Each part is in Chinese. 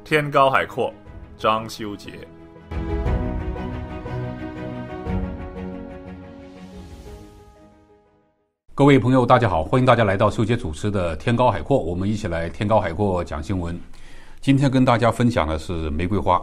天高海阔，张修杰。 各位朋友，大家好，欢迎大家来到修杰主持的天高海阔，我们一起来天高海阔讲新闻。今天跟大家分享的是玫瑰花。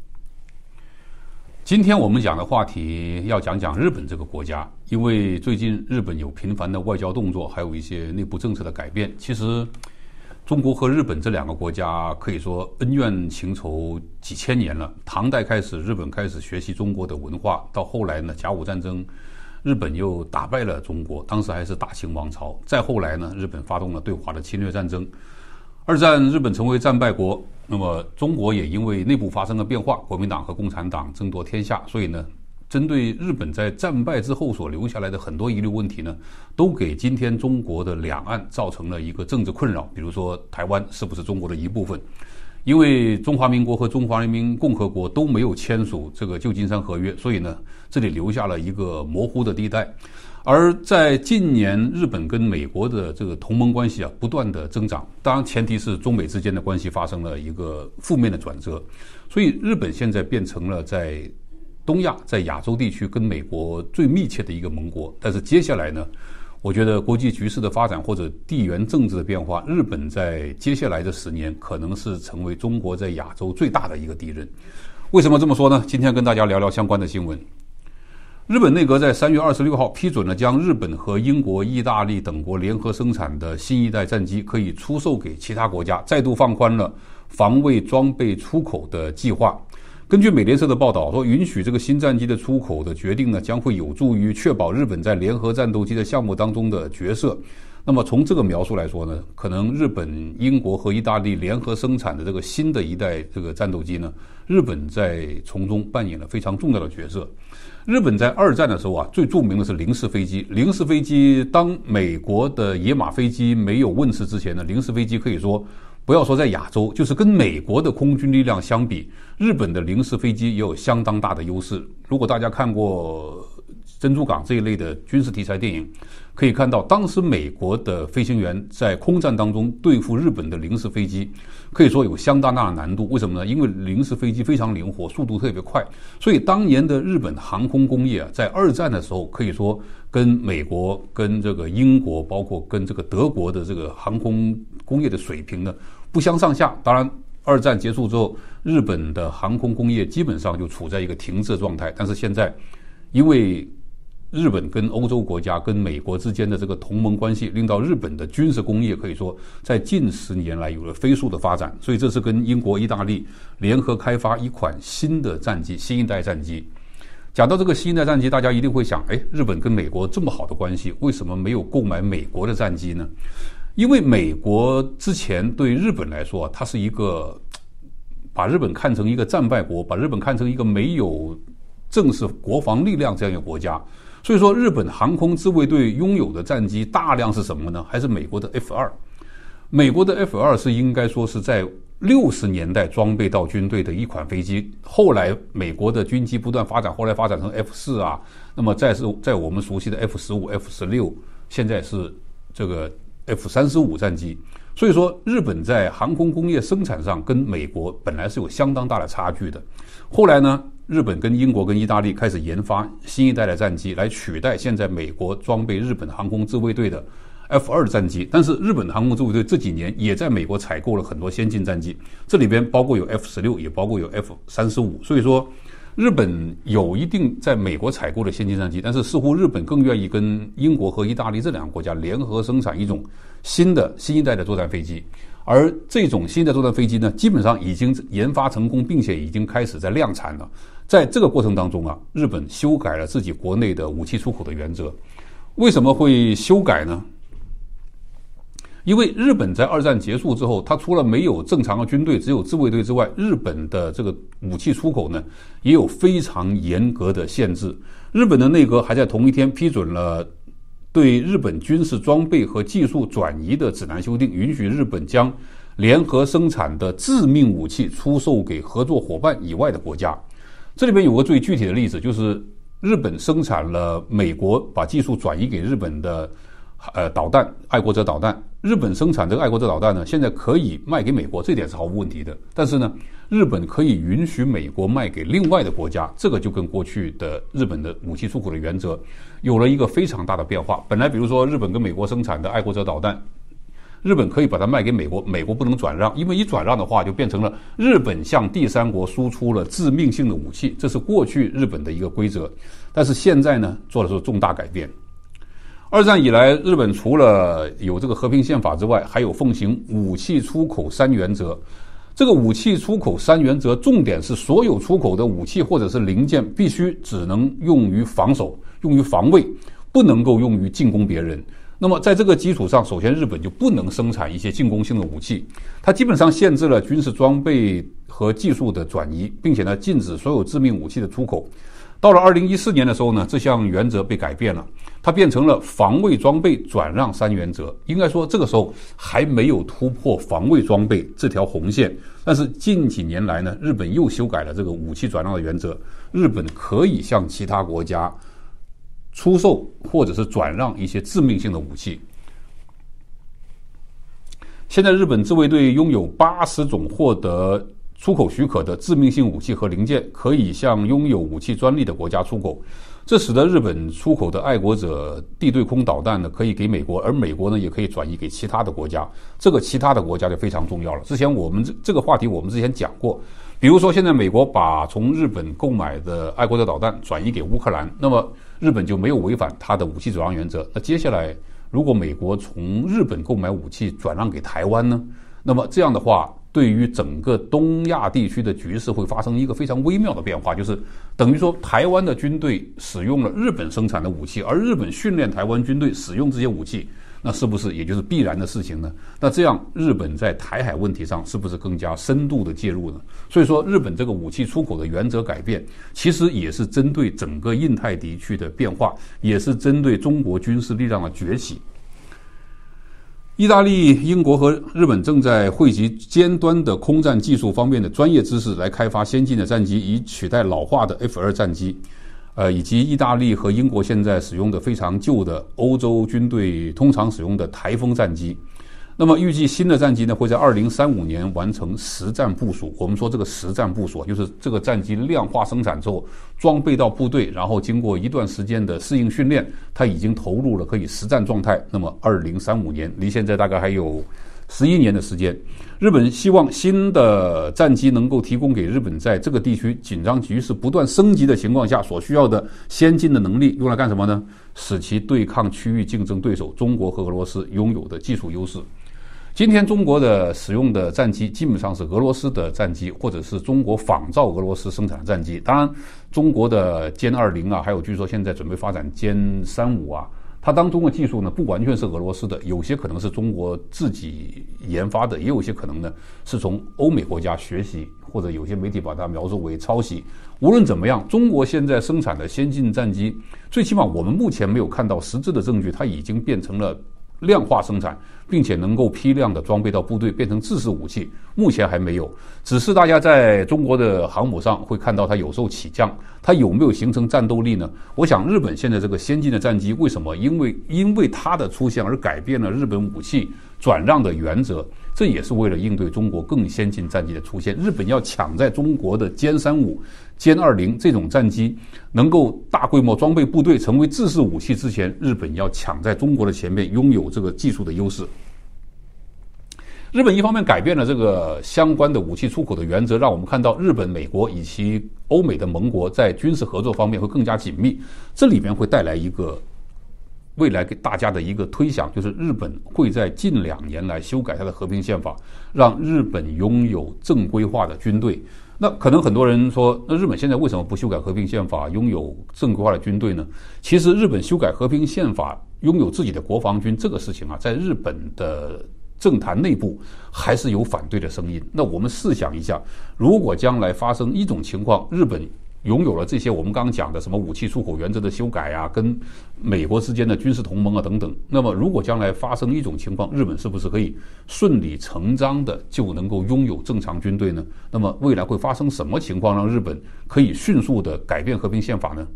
今天我们讲的话题要讲讲日本这个国家，因为最近日本有频繁的外交动作，还有一些内部政策的改变。其实中国和日本这两个国家可以说恩怨情仇几千年了。唐代开始，日本开始学习中国的文化，到后来呢，甲午战争，日本又打败了中国，当时还是大清王朝。再后来呢，日本发动了对华的侵略战争。二战日本成为战败国，那么中国也因为内部发生了变化，国民党和共产党争夺天下，所以呢，针对日本在战败之后所留下来的很多遗留问题呢，都给今天中国的两岸造成了一个政治困扰。比如说台湾是不是中国的一部分？因为中华民国和中华人民共和国都没有签署这个旧金山合约，所以呢，这里留下了一个模糊的地带。而在近年，日本跟美国的这个同盟关系不断的增长，当然前提是中美之间的关系发生了一个负面的转折，所以日本现在变成了在东亚、在亚洲地区跟美国最密切的一个盟国。但是接下来呢，我觉得国际局势的发展或者地缘政治的变化，日本在接下来的10年可能是成为中国在亚洲最大的一个敌人。为什么这么说呢？今天跟大家聊聊相关的新闻。日本内阁在3月26号批准了将日本和英国、意大利等国联合生产的新一代战机可以出售给其他国家，再度放宽了防卫装备出口的计划。根据美联社的报道说，允许这个新战机的出口的决定呢，将会有助于确保日本在联合战斗机的项目当中的角色。那么从这个描述来说呢，可能日本、英国和意大利联合生产的这个新的一代这个战斗机呢，日本在从中扮演了非常重要的角色。日本在二战的时候最著名的是零式飞机。零式飞机，当美国的野马飞机没有问世之前呢，零式飞机可以说，不要说在亚洲，就是跟美国的空军力量相比，日本的零式飞机也有相当大的优势。如果大家看过珍珠港这一类的军事题材电影，可以看到当时美国的飞行员在空战当中对付日本的零式飞机，可以说有相当大的难度。为什么呢？因为零式飞机非常灵活，速度特别快，所以当年的日本航空工业在二战的时候，可以说跟美国、跟这个英国，包括跟这个德国的这个航空工业的水平呢不相上下。当然二战结束之后，日本的航空工业基本上就处在一个停滞状态。但是现在因为日本跟欧洲国家跟美国之间的这个同盟关系，令到日本的军事工业可以说在近10年来有了飞速的发展。所以这是跟英国、意大利联合开发一款新的战机，新一代战机。讲到这个新一代战机，大家一定会想，日本跟美国这么好的关系，为什么没有购买美国的战机呢？因为美国之前对日本来说，它是一个把日本看成一个战败国，把日本看成一个没有正式国防力量这样一个国家。所以说日本航空自卫队拥有的战机大量是什么呢？还是美国的 F2。 美国的 F2 是应该说是在60年代装备到军队的一款飞机，后来美国的军机不断发展，后来发展成 F4 那么再是在我们熟悉的 F15、F16， 现在是这个 F35 战机。所以说日本在航空工业生产上跟美国本来是有相当大的差距的。后来呢，日本跟英国跟意大利开始研发新一代的战机，来取代现在美国装备日本航空自卫队的 F2 战机。但是日本航空自卫队这几年也在美国采购了很多先进战机，这里边包括有 F16， 也包括有 F35。所以说日本有一定在美国采购的先进战机，但是似乎日本更愿意跟英国和意大利这两个国家联合生产一种新一代的作战飞机。而这种新的作战飞机呢，基本上已经研发成功，并且已经开始在量产了。在这个过程当中日本修改了自己国内的武器出口的原则。为什么会修改呢？因为日本在二战结束之后，它除了没有正常的军队，只有自卫队之外，日本的这个武器出口呢，也有非常严格的限制。日本的内阁还在同一天批准了对日本军事装备和技术转移的指南修订，允许日本将联合生产的致命武器出售给合作伙伴以外的国家。这里边有个最具体的例子，就是日本生产了美国把技术转移给日本的导弹，爱国者导弹。日本生产这个爱国者导弹呢，现在可以卖给美国，这点是毫无问题的。但是呢，日本可以允许美国卖给另外的国家，这个就跟过去的日本的武器出口的原则有了一个非常大的变化。本来比如说日本跟美国生产的爱国者导弹，日本可以把它卖给美国，美国不能转让，因为一转让的话就变成了日本向第三国输出了致命性的武器，这是过去日本的一个规则。但是现在呢，做的是重大改变。二战以来，日本除了有这个和平宪法之外，还有奉行武器出口三原则。这个武器出口三原则重点是所有出口的武器或者是零件必须只能用于防守，用于防卫，不能够用于进攻别人。那么在这个基础上，首先日本就不能生产一些进攻性的武器，它基本上限制了军事装备和技术的转移，并且呢禁止所有致命武器的出口。到了2014年的时候呢，这项原则被改变了，它变成了防卫装备转让三原则。应该说这个时候还没有突破防卫装备这条红线，但是近几年来呢，日本又修改了这个武器转让的原则，日本可以向其他国家出售或者是转让一些致命性的武器。现在日本自卫队拥有80种获得出口许可的致命性武器和零件，可以向拥有武器专利的国家出口。这使得日本出口的爱国者地对空导弹呢，可以给美国，而美国呢也可以转移给其他的国家。这个其他的国家就非常重要了。之前我们这个话题我们之前讲过，比如说现在美国把从日本购买的爱国者导弹转移给乌克兰，那么日本就没有违反它的武器转让原则。那接下来如果美国从日本购买武器转让给台湾呢，那么这样的话对于整个东亚地区的局势会发生一个非常微妙的变化，就是等于说台湾的军队使用了日本生产的武器，而日本训练台湾军队使用这些武器，那是不是也就是必然的事情呢？那这样日本在台海问题上是不是更加深度的介入呢？所以说日本这个武器出口的原则改变，其实也是针对整个印太地区的变化，也是针对中国军事力量的崛起。意大利、英国和日本正在汇集尖端的空战技术方面的专业知识，来开发先进的战机，以取代老化的 F2 战机，以及意大利和英国现在使用的非常旧的欧洲军队通常使用的台风战机。那么预计新的战机呢会在2035年完成实战部署。我们说这个实战部署就是这个战机量化生产之后装备到部队，然后经过一段时间的适应训练，它已经投入了可以实战状态。那么2035年离现在大概还有11年的时间。日本希望新的战机能够提供给日本在这个地区紧张局势不断升级的情况下所需要的先进的能力，用来干什么呢？使其对抗区域竞争对手中国和俄罗斯拥有的技术优势。今天中国的使用的战机基本上是俄罗斯的战机，或者是中国仿造俄罗斯生产的战机。当然中国的歼20啊，还有据说现在准备发展歼35啊，它当中的技术呢不完全是俄罗斯的，有些可能是中国自己研发的，也有些可能呢是从欧美国家学习，或者有些媒体把它描述为抄袭。无论怎么样，中国现在生产的先进战机，最起码我们目前没有看到实质的证据它已经变成了量化生产，并且能够批量的装备到部队，变成制式武器，目前还没有。只是大家在中国的航母上会看到它有时候起降，它有没有形成战斗力呢？我想日本现在这个先进的战机，为什么因为它的出现而改变了日本武器转让的原则，这也是为了应对中国更先进战机的出现。日本要抢在中国的歼35、歼20这种战机能够大规模装备部队成为制式武器之前，日本要抢在中国的前面，拥有这个技术的优势。日本一方面改变了这个相关的武器出口的原则，让我们看到日本、美国以及欧美的盟国在军事合作方面会更加紧密。这里面会带来一个未来给大家的一个推想，就是日本会在近2年来修改它的和平宪法，让日本拥有正规化的军队。那可能很多人说，那日本现在为什么不修改和平宪法，拥有正规化的军队呢？其实日本修改和平宪法，拥有自己的国防军这个事情啊，在日本的政坛内部还是有反对的声音。那我们试想一下，如果将来发生一种情况，日本拥有了这些我们刚刚讲的什么武器出口原则的修改啊，跟美国之间的军事同盟啊等等，那么如果将来发生一种情况，日本是不是可以顺理成章的就能够拥有正常军队呢？那么未来会发生什么情况让日本可以迅速的改变和平宪法呢？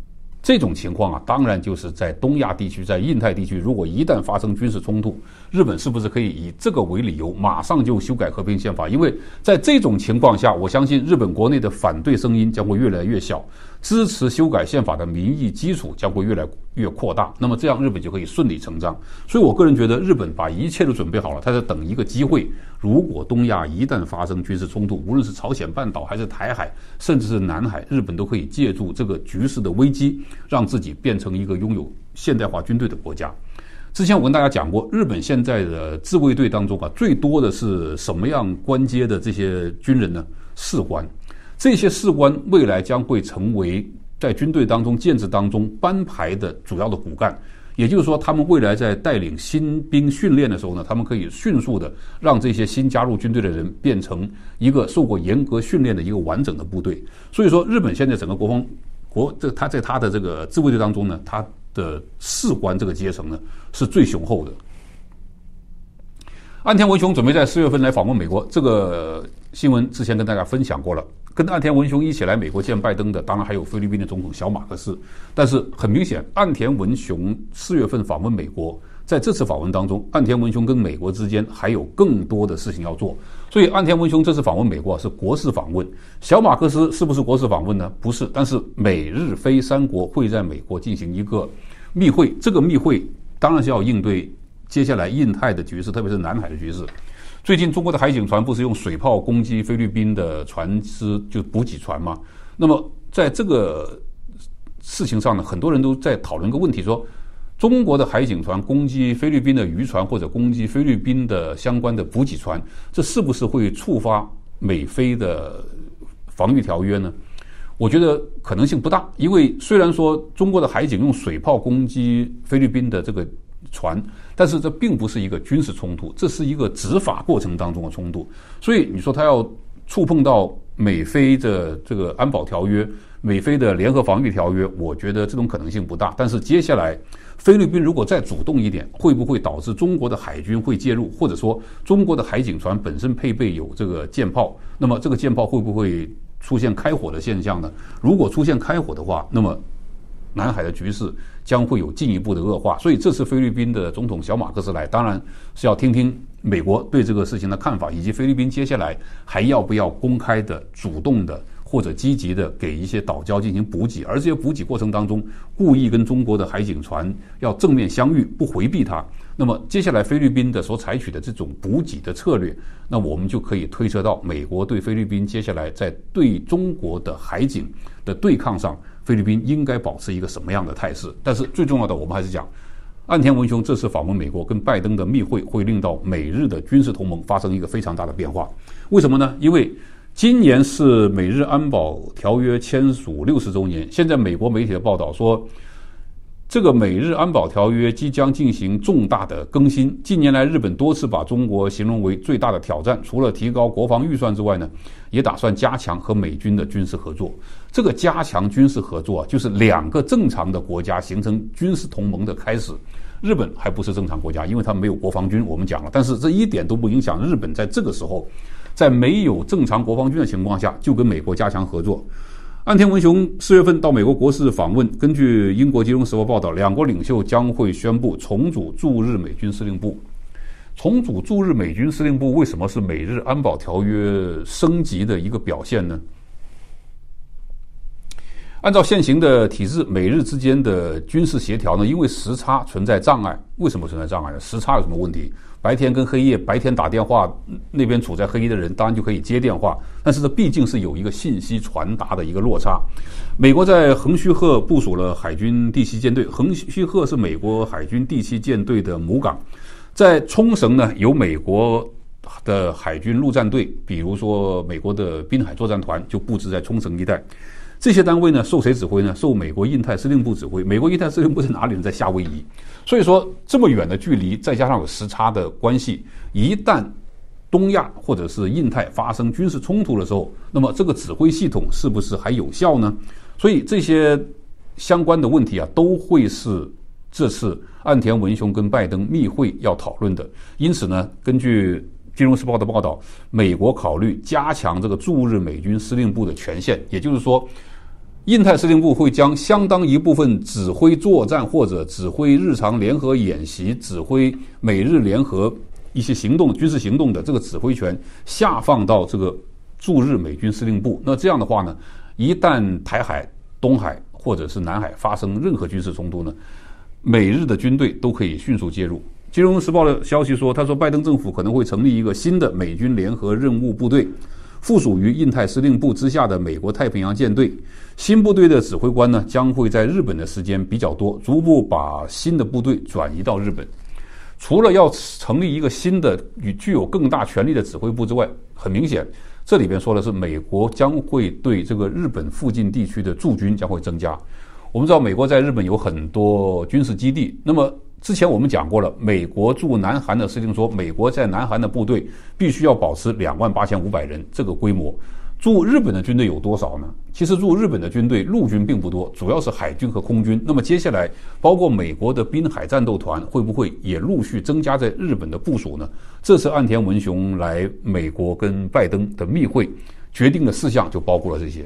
这种情况啊，当然就是在东亚地区，在印太地区，如果一旦发生军事冲突，日本是不是可以以这个为理由，马上就修改和平宪法？因为在这种情况下，我相信日本国内的反对声音将会越来越小，支持修改宪法的民意基础将会越来越扩大，那么这样日本就可以顺理成章。所以我个人觉得，日本把一切都准备好了，他在等一个机会。如果东亚一旦发生军事冲突，无论是朝鲜半岛还是台海，甚至是南海，日本都可以借助这个局势的危机，让自己变成一个拥有现代化军队的国家。之前我跟大家讲过，日本现在的自卫队当中啊，最多的是什么样官阶的这些军人呢？士官。这些士官未来将会成为在军队当中建制当中班排的主要的骨干。也就是说，他们未来在带领新兵训练的时候呢，他们可以迅速的让这些新加入军队的人变成一个受过严格训练的一个完整的部队。所以说，日本现在整个他在他的这个自卫队当中呢，他的士官这个阶层呢是最雄厚的。岸田文雄准备在4月份来访问美国，这个新闻之前跟大家分享过了。跟岸田文雄一起来美国见拜登的，当然还有菲律宾的总统小马克思。但是很明显，岸田文雄4月份访问美国，在这次访问当中，岸田文雄跟美国之间还有更多的事情要做。所以岸田文雄这次访问美国是国事访问，小马克思是不是国事访问呢？不是，但是美日菲三国会在美国进行一个密会，这个密会当然是要应对接下来印太的局势，特别是南海的局势。最近中国的海警船不是用水炮攻击菲律宾的船只，就补给船吗？那么在这个事情上呢，很多人都在讨论个问题，说中国的海警船攻击菲律宾的渔船，或者攻击菲律宾的相关的补给船，这是不是会触发美菲的防御条约呢？我觉得可能性不大，因为虽然说中国的海警用水炮攻击菲律宾的这个船，但是这并不是一个军事冲突，这是一个执法过程当中的冲突。所以你说他要触碰到美菲的这个安保条约、美菲的联合防御条约，我觉得这种可能性不大。但是接下来菲律宾如果再主动一点，会不会导致中国的海军会介入，或者说中国的海警船本身配备有这个舰炮，那么这个舰炮会不会出现开火的现象呢？如果出现开火的话，那么南海的局势将会有进一步的恶化。所以这次菲律宾的总统小马克思来，当然是要听听美国对这个事情的看法，以及菲律宾接下来还要不要公开的、主动的或者积极的给一些岛礁进行补给，而这些补给过程当中故意跟中国的海警船要正面相遇，不回避它。那么接下来菲律宾的所采取的这种补给的策略，那我们就可以推测到美国对菲律宾接下来在对中国的海警的对抗上，菲律宾应该保持一个什么样的态势。但是最重要的，我们还是讲岸田文雄这次访问美国跟拜登的密会，会令到美日的军事同盟发生一个非常大的变化。为什么呢？因为今年是美日安保条约签署60周年，现在美国媒体的报道说，这个美日安保条约即将进行重大的更新。近年来，日本多次把中国形容为最大的挑战，除了提高国防预算之外呢，也打算加强和美军的军事合作。这个加强军事合作就是两个正常的国家形成军事同盟的开始。日本还不是正常国家，因为它没有国防军，我们讲了，但是这一点都不影响日本在这个时候，在没有正常国防军的情况下，就跟美国加强合作。岸田文雄4月份到美国国事访问，根据英国金融时报报道，两国领袖将会宣布重组驻日美军司令部。重组驻日美军司令部为什么是美日安保条约升级的一个表现呢？按照现行的体制，美日之间的军事协调呢，因为时差存在障碍。为什么存在障碍呢？时差有什么问题？白天跟黑夜，白天打电话，那边处在黑夜的人当然就可以接电话，但是这毕竟是有一个信息传达的一个落差。美国在横须贺部署了海军第7舰队，横须贺是美国海军第7舰队的母港。在冲绳呢，有美国的海军陆战队，比如说美国的滨海作战团就布置在冲绳一带。这些单位呢，受谁指挥呢？受美国印太司令部指挥。美国印太司令部在哪里呢？在夏威夷。所以说，这么远的距离，再加上有时差的关系，一旦东亚或者是印太发生军事冲突的时候，那么这个指挥系统是不是还有效呢？所以这些相关的问题啊，都会是这次岸田文雄跟拜登密会要讨论的。因此呢，根据金融时报的报道，美国考虑加强这个驻日美军司令部的权限，也就是说， 印太司令部会将相当一部分指挥作战或者指挥日常联合演习、指挥美日联合一些行动、军事行动的这个指挥权下放到这个驻日美军司令部。那这样的话呢，一旦台海、东海或者是南海发生任何军事冲突呢，美日的军队都可以迅速介入。金融时报的消息说，他说拜登政府可能会成立一个新的美军联合任务部队，附属于印太司令部之下的美国太平洋舰队。新部队的指挥官呢，将会在日本的时间比较多，逐步把新的部队转移到日本。除了要成立一个新的具有更大权力的指挥部之外，很明显，这里边说的是美国将会对这个日本附近地区的驻军将会增加。我们知道美国在日本有很多军事基地，那么之前我们讲过了，美国驻南韩的司令说，美国在南韩的部队必须要保持28,500人这个规模。驻日本的军队有多少呢？其实驻日本的军队陆军并不多，主要是海军和空军。那么接下来包括美国的滨海战斗团会不会也陆续增加在日本的部署呢？这次岸田文雄来美国跟拜登的密会决定的事项就包括了这些。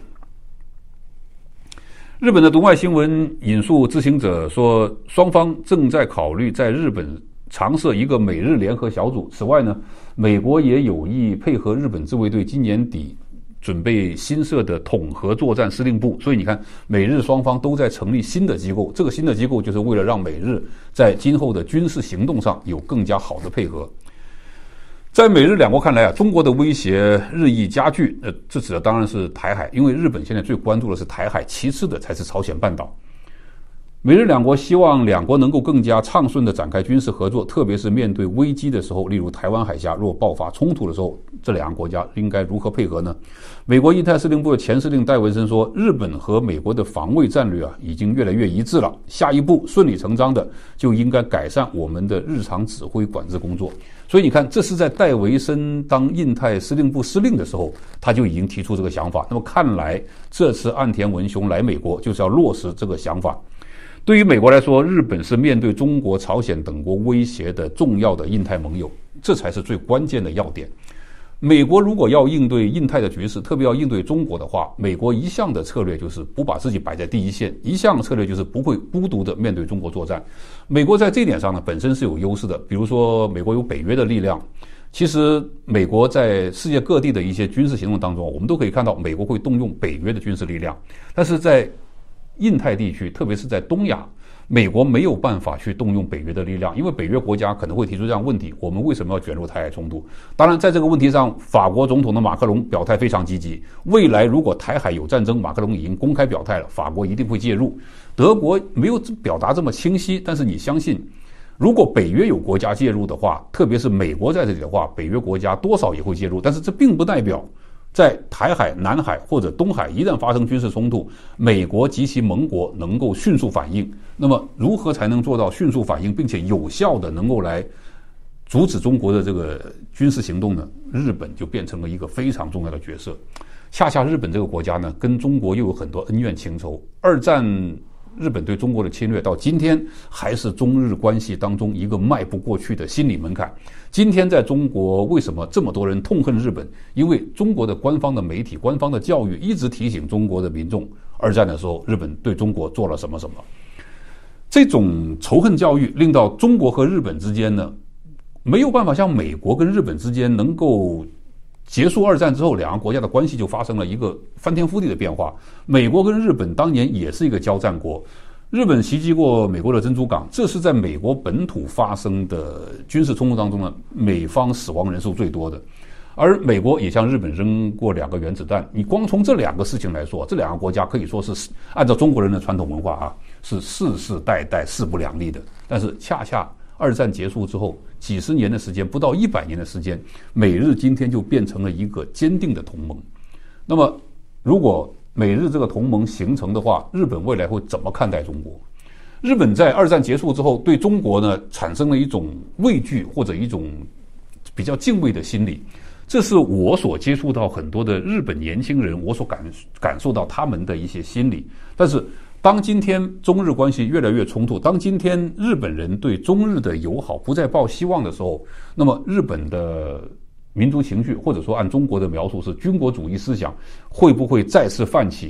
日本的读卖新闻引述知情者说，双方正在考虑在日本常设一个美日联合小组。此外呢，美国也有意配合日本自卫队今年底准备新设的统合作战司令部。所以你看，美日双方都在成立新的机构，这个新的机构就是为了让美日在今后的军事行动上有更加好的配合。在美日两国看来啊，中国的威胁日益加剧，这指的当然是台海，因为日本现在最关注的是台海，其次的才是朝鲜半岛。美日两国希望两国能够更加畅顺地展开军事合作，特别是面对危机的时候，例如台湾海峡若爆发冲突的时候，这两个国家应该如何配合呢？美国印太司令部的前司令戴维森说，日本和美国的防卫战略已经越来越一致了，下一步顺理成章的就应该改善我们的日常指挥管制工作。所以你看，这是在戴维森当印太司令部司令的时候，他就已经提出这个想法。那么看来这次岸田文雄来美国就是要落实这个想法。对于美国来说，日本是面对中国、朝鲜等国威胁的重要的印太盟友，这才是最关键的要点。美国如果要应对印太的局势，特别要应对中国的话，美国一向的策略就是不把自己摆在第一线，一向的策略就是不会孤独的面对中国作战。美国在这点上呢，本身是有优势的，比如说美国有北约的力量。其实美国在世界各地的一些军事行动当中，我们都可以看到美国会动用北约的军事力量，但是在印太地区，特别是在东亚，美国没有办法去动用北约的力量，因为北约国家可能会提出这样问题：我们为什么要卷入台海冲突？当然，在这个问题上，法国总统的马克龙表态非常积极。未来如果台海有战争，马克龙已经公开表态了，法国一定会介入。德国没有表达这么清晰，但是你相信，如果北约有国家介入的话，特别是美国在这里的话，北约国家多少也会介入。但是这并不代表在台海、南海或者东海一旦发生军事冲突，美国及其盟国能够迅速反应。那么如何才能做到迅速反应，并且有效的能够来阻止中国的这个军事行动呢？日本就变成了一个非常重要的角色。恰恰日本这个国家呢，跟中国又有很多恩怨情仇。二战日本对中国的侵略到今天还是中日关系当中一个迈不过去的心理门槛。今天在中国为什么这么多人痛恨日本？因为中国的官方的媒体、官方的教育一直提醒中国的民众，二战的时候日本对中国做了什么什么。这种仇恨教育令到中国和日本之间呢，没有办法像美国跟日本之间能够结束二战之后，两个国家的关系就发生了一个翻天覆地的变化。美国跟日本当年也是一个交战国，日本袭击过美国的珍珠港，这是在美国本土发生的军事冲突当中呢，美方死亡人数最多的。而美国也向日本扔过2个原子弹。你光从这2个事情来说，这2个国家可以说是按照中国人的传统文化啊，是世世代代势不两立的。但是恰恰二战结束之后，几十年的时间，不到100年的时间，美日今天就变成了一个坚定的同盟。那么，如果美日这个同盟形成的话，日本未来会怎么看待中国？日本在二战结束之后，对中国呢产生了一种畏惧或者一种比较敬畏的心理。这是我所接触到很多的日本年轻人，我所感受到他们的一些心理。但是当今天中日关系越来越冲突，当今天日本人对中日的友好不再抱希望的时候，那么日本的民族情绪，或者说按中国的描述是军国主义思想，会不会再次泛起？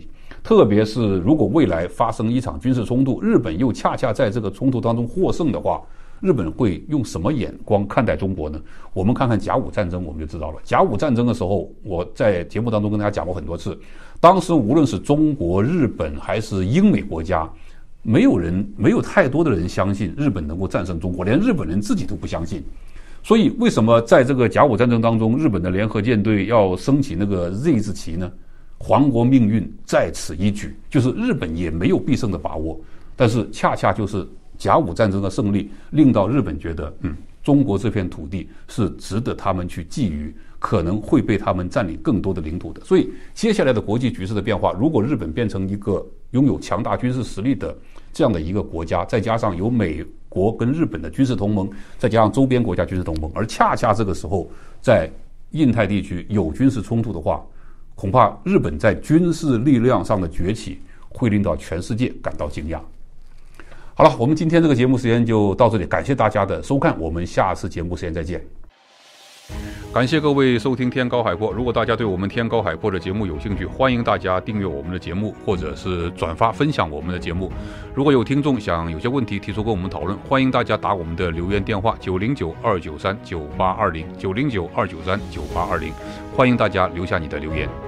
特别是如果未来发生一场军事冲突，日本又恰恰在这个冲突当中获胜的话，日本会用什么眼光看待中国呢？我们看看甲午战争，我们就知道了。甲午战争的时候，我在节目当中跟大家讲过很多次，当时无论是中国、日本还是英美国家，没有太多的人相信日本能够战胜中国，连日本人自己都不相信。所以为什么在这个甲午战争当中，日本的联合舰队要升起那个 Z 字旗呢？亡国命运在此一举，就是日本也没有必胜的把握，但是恰恰就是甲午战争的胜利，令到日本觉得，中国这片土地是值得他们去觊觎，可能会被他们占领更多的领土的。所以接下来的国际局势的变化，如果日本变成一个拥有强大军事实力的这样的一个国家，再加上有美国跟日本的军事同盟，再加上周边国家军事同盟，而恰恰这个时候在印太地区有军事冲突的话，恐怕日本在军事力量上的崛起会令到全世界感到惊讶。好了，我们今天这个节目时间就到这里，感谢大家的收看，我们下次节目时间再见。感谢各位收听天高海阔。如果大家对我们天高海阔的节目有兴趣，欢迎大家订阅我们的节目，或者是转发分享我们的节目。如果有听众想有些问题提出跟我们讨论，欢迎大家打我们的留言电话909-293-9820 909-293-9820，欢迎大家留下你的留言。